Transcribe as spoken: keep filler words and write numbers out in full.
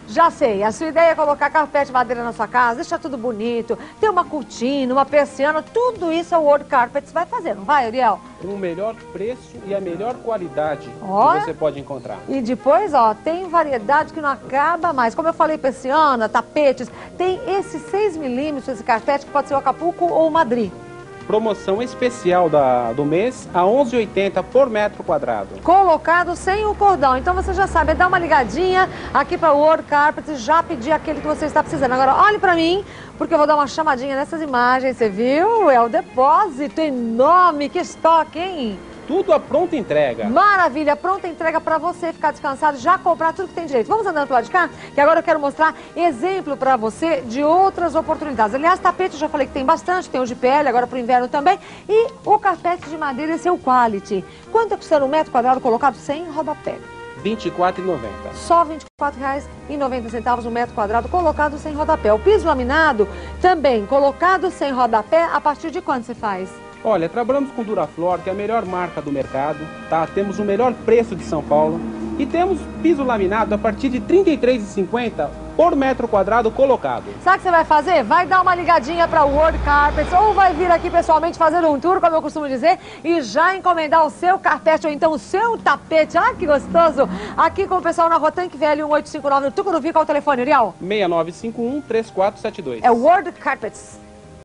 Já sei, a sua ideia é colocar carpete de madeira na sua casa, deixar tudo bonito, ter uma cortina, uma persiana, tudo isso a World Carpets vai fazer, não vai, Uriel? Com o melhor preço e a melhor qualidade Olha. que você pode encontrar. E depois, ó, tem variedade que não acaba mais. Como eu falei, persiana, tapetes, tem esse seis milímetros, esse carpete que pode ser o Acapulco ou o Madrid. Promoção especial da, do mês a onze reais e oitenta centavos por metro quadrado. Colocado sem o cordão. Então você já sabe, é dar uma ligadinha aqui para o World Carpets e já pedir aquele que você está precisando. Agora olhe para mim, porque eu vou dar uma chamadinha nessas imagens, você viu? É o depósito enorme, que estoque, hein? Tudo a pronta entrega. Maravilha, pronta entrega para você ficar descansado, já comprar tudo que tem direito. Vamos andando pro lado de cá? Que agora eu quero mostrar exemplo para você de outras oportunidades. Aliás, tapete eu já falei que tem bastante, tem o de pele, agora pro inverno também. E o carpete de madeira, esse é o Quality. Quanto é custando um metro quadrado colocado sem rodapé? vinte e quatro reais e noventa centavos. Só vinte e quatro reais e noventa centavos um metro quadrado colocado sem rodapé. O piso laminado também colocado sem rodapé, a partir de quanto você faz? Olha, trabalhamos com Duraflor, que é a melhor marca do mercado, tá? Temos o melhor preço de São Paulo e temos piso laminado a partir de trinta e três reais e cinquenta centavos por metro quadrado colocado. Sabe o que você vai fazer? Vai dar uma ligadinha para o World Carpets ou vai vir aqui pessoalmente fazer um tour, como eu costumo dizer, e já encomendar o seu carpete ou então o seu tapete. Ah, que gostoso! Aqui com o pessoal na Rotanque V L um oito cinco nove no Tucuruvi. Qual é o telefone, Uriel? seis nove cinco um, três quatro sete dois. É World Carpets.